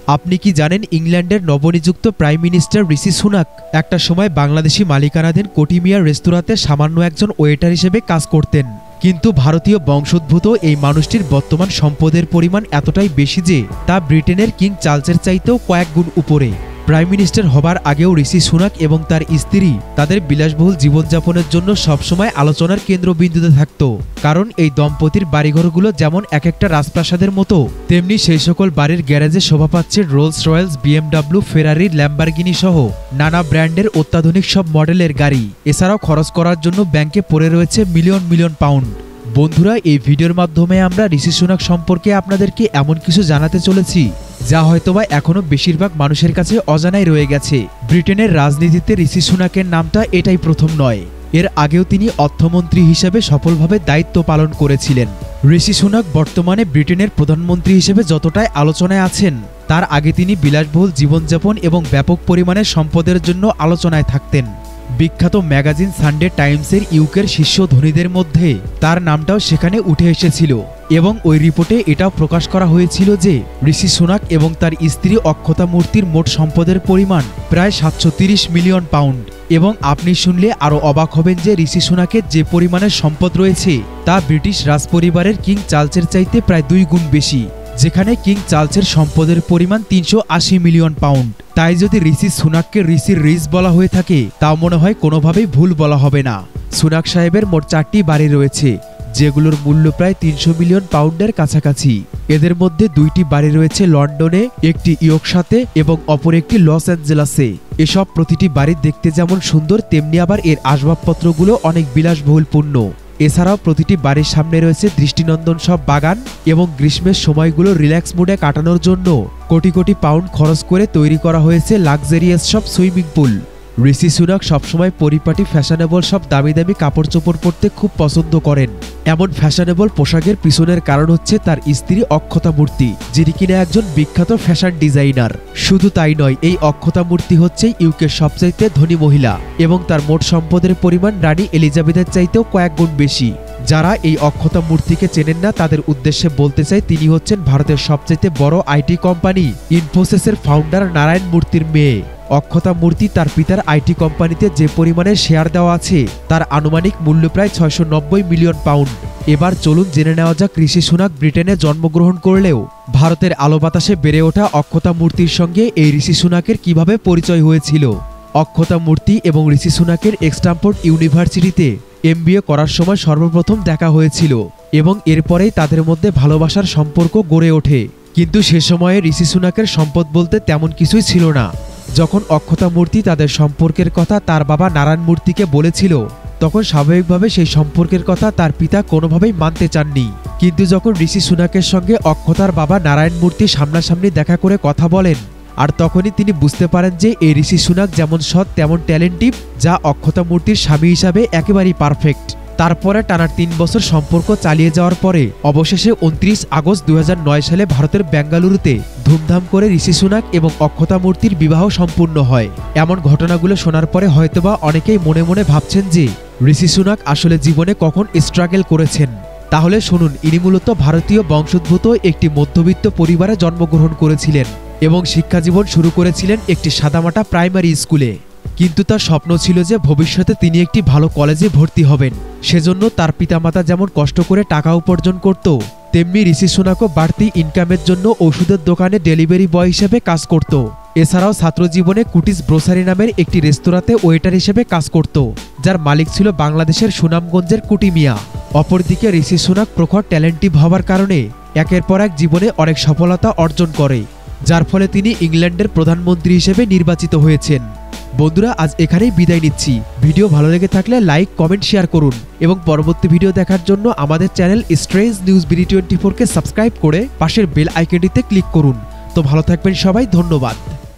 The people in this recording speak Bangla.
আপনি কি জানেন ইংল্যান্ডের নবনিযুক্ত প্রাইম মিনিস্টার ঋষি সুনাক একটা সময় বাংলাদেশি মালিকানাধীন কোটিমিয়ার রেস্তোরাঁতে সামান্য একজন ওয়েটার হিসেবে কাজ করতেন। কিন্তু ভারতীয় বংশোদ্ভূত এই মানুষটির বর্তমান সম্পদের পরিমাণ এতটাই বেশি যে তা ব্রিটেনের কিং চার্লসের চাইতেও কয়েক গুণ উপরে। প্রাইম মিনিস্টার হবার আগেও ঋষি সুনাক এবং তার স্ত্রী তাদের বিলাসবহুল জীবনযাপনের জন্য সবসময় আলোচনার কেন্দ্রবিন্দুতে থাকত। কারণ এই দম্পতির বাড়িঘরগুলো যেমন এক একটা রাজপ্রাসাদের মতো, তেমনি সেই সকল বাড়ির গ্যারেজে শোভা পাচ্ছে Rolls Royce, BMW, Ferrari, Lamborghini সহ নানা ব্র্যান্ডের অত্যাধুনিক সব মডেলের গাড়ি। এছাড়াও খরচ করার জন্য ব্যাংকে পড়ে রয়েছে মিলিয়ন মিলিয়ন পাউন্ড। বন্ধুরা, এই ভিডিওর মাধ্যমে আমরা ঋষি সুনাক সম্পর্কে আপনাদেরকে এমন কিছু জানাতে চলেছি যা হয়তোবা এখনো বেশিরভাগ মানুষের কাছে অজানাই রয়ে গেছে। ব্রিটেনের রাজনীতিতে ঋষি সুনাকের নামটা এটাই প্রথম নয়, এর আগেও তিনি অর্থমন্ত্রী হিসেবে সফলভাবে দায়িত্ব পালন করেছিলেন। ঋষি সুনাক বর্তমানে ব্রিটেনের প্রধানমন্ত্রী হিসেবে যতটাই আলোচনায় আছেন, তার আগে তিনি বিলাসবহুল জীবনযাপন এবং ব্যাপক পরিমাণে সম্পদের জন্য আলোচনায় থাকতেন। বিখ্যাত ম্যাগাজিন সানডে টাইমসের ইউকের শীর্ষ ধনীদের মধ্যে তার নামটাও সেখানে উঠে এসেছিল এবং ওই রিপোর্টে এটাও প্রকাশ করা হয়েছিল যে ঋষি সুনাক এবং তার স্ত্রী অক্ষতা মূর্তির মোট সম্পদের পরিমাণ প্রায় 730 মিলিয়ন পাউন্ড। এবং আপনি শুনলে আরও অবাক হবেন যে ঋষি সুনাকের যে পরিমাণের সম্পদ রয়েছে তা ব্রিটিশ রাজপরিবারের কিং চার্লসের চাইতে প্রায় 2 গুণ বেশি, যেখানে কিং চার্লসের সম্পদের পরিমাণ 380 মিলিয়ন পাউন্ড। তাই যদি ঋষি সুনাককে ঋষির রিচ বলা হয়ে থাকে, তাও মনে হয় কোনোভাবেই ভুল বলা হবে না। সুনাক সাহেবের মোট 4টি বাড়ি রয়েছে, যেগুলোর মূল্য প্রায় 300 মিলিয়ন পাউন্ডের কাছাকাছি। এদের মধ্যে 2টি বাড়ি রয়েছে লন্ডনে, একটি ইয়র্কশায়ারে এবং অপর একটি লস অ্যাঞ্জেলেসে। এসব প্রতিটি বাড়ি দেখতে যেমন সুন্দর, তেমনি আবার এর আসবাবপত্রগুলো অনেক বিলাসবহুলপূর্ণ। এছাড়াও প্রতিটি বাড়ির সামনে রয়েছে দৃষ্টিনন্দন সব বাগান এবং গ্রীষ্মের সময়গুলো রিল্যাক্স মুডে কাটানোর জন্য কোটি কোটি পাউন্ড খরচ করে তৈরি করা হয়েছে লাক্সারিয়াস সব সুইমিং পুল। ঋষি সুনাক সবসময় পরিপাটি ফ্যাশনেবল সব দামি দামি কাপড় চোপড় পরতে খুব পছন্দ করেন। এমন ফ্যাশনেবল পোশাকের পিছনের কারণ হচ্ছে তার স্ত্রী অক্ষতা মূর্তি, যিনি কিনা একজন বিখ্যাত ফ্যাশন ডিজাইনার। শুধু তাই নয়, এই অক্ষতা মূর্তি হচ্ছে ইউকের সবচাইতে ধনী মহিলা এবং তার মোট সম্পদের পরিমাণ রানী এলিজাবেথের চাইতেও কয়েক গুণ বেশি। যারা এই অক্ষতা মূর্তিকে চেনেন না, তাদের উদ্দেশ্যে বলতে চাই তিনি হচ্ছেন ভারতের সবচাইতে বড় আইটি কোম্পানি ইনফোসিসের ফাউন্ডার নারায়ণ মূর্তির মেয়ে। অক্ষতা মূর্তি তার পিতার আইটি কোম্পানিতে যে পরিমাণে শেয়ার দেওয়া আছে তার আনুমানিক মূল্য প্রায় 690 মিলিয়ন পাউন্ড। এবার চলুন জেনে নেওয়া যাক ঋষি সুনাক ব্রিটেনে জন্মগ্রহণ করলেও ভারতের আলো বাতাসে বেড়ে ওঠা অক্ষতা মূর্তির সঙ্গে এই ঋষি সুনাকের কিভাবে পরিচয় হয়েছিল। অক্ষতা মূর্তি এবং ঋষি সুনাকের স্ট্যামফোর্ড ইউনিভার্সিটিতে MBA করার সময় সর্বপ্রথম দেখা হয়েছিল এবং এরপরেই তাদের মধ্যে ভালোবাসার সম্পর্ক গড়ে ওঠে। কিন্তু সে সময়ে ঋষি সুনাকের সম্পদ বলতে তেমন কিছুই ছিল না। যখন অক্ষতা মূর্তি তাদের সম্পর্কের কথা তার বাবা নারায়ণ মূর্তিকে বলেছিল, তখন স্বাভাবিকভাবে সেই সম্পর্কের কথা তার পিতা কোনোভাবেই মানতে চাননি। কিন্তু যখন ঋষি সুনাকের সঙ্গে অক্ষতার বাবা নারায়ণ মূর্তি সামনাসামনি দেখা করে কথা বলেন, আর তখনই তিনি বুঝতে পারেন যে এই ঋষি সুনাক যেমন সৎ তেমন ট্যালেন্টিভ, যা অক্ষতা মূর্তির স্বামী হিসাবে একেবারেই পারফেক্ট। তারপরে টানা 3 বছর সম্পর্ক চালিয়ে যাওয়ার পরে অবশেষে 29 আগস্ট 2009 সালে ভারতের বেঙ্গালুরুতে ধুমধাম করে ঋষি সুনাক এবং অক্ষতা মূর্তির বিবাহ সম্পূর্ণ হয়। এমন ঘটনাগুলো শোনার পরে হয়তোবা অনেকেই মনে মনে ভাবছেন যে ঋষি সুনাক আসলে জীবনে কখন স্ট্রাগল করেছেন। তাহলে শুনুন, ইনি মূলত ভারতীয় বংশোদ্ভূত একটি মধ্যবিত্ত পরিবারে জন্মগ্রহণ করেছিলেন এবং শিক্ষাজীবন শুরু করেছিলেন একটি সাদামাটা প্রাইমারি স্কুলে। কিন্তু তার স্বপ্ন ছিল যে ভবিষ্যতে তিনি একটি ভালো কলেজে ভর্তি হবেন। সেজন্য তার পিতামাতা যেমন কষ্ট করে টাকা উপার্জন করত, তেমনি ঋষি সুনাকও বাড়তি ইনকামের জন্য ওষুধের দোকানে ডেলিভারি বয় হিসেবে কাজ করত। এছাড়াও ছাত্রজীবনে কুটিস গ্রোসারি নামের একটি রেস্তোরাঁতে ওয়েটার হিসেবে কাজ করত, যার মালিক ছিল বাংলাদেশের সুনামগঞ্জের কুটিমিয়া। অপরদিকে ঋষি সুনাক প্রখর ট্যালেন্টিভ হওয়ার কারণে একের পর এক জীবনে অনেক সফলতা অর্জন করে, যার ফলে তিনি ইংল্যান্ডের প্রধানমন্ত্রী হিসেবে নির্বাচিত হয়েছেন। বন্ধুরা, আজ এখানেই বিদায় নিচ্ছি। ভিডিও ভালো লেগে থাকলে লাইক, কমেন্ট, শেয়ার করুন এবং পরবর্তী ভিডিও দেখার জন্য আমাদের চ্যানেল স্ট্রেঞ্জ নিউজ BD24 কে সাবস্ক্রাইব করে পাশের বেল আইকনটিতে ক্লিক করুন। তো ভালো থাকবেন সবাই, ধন্যবাদ।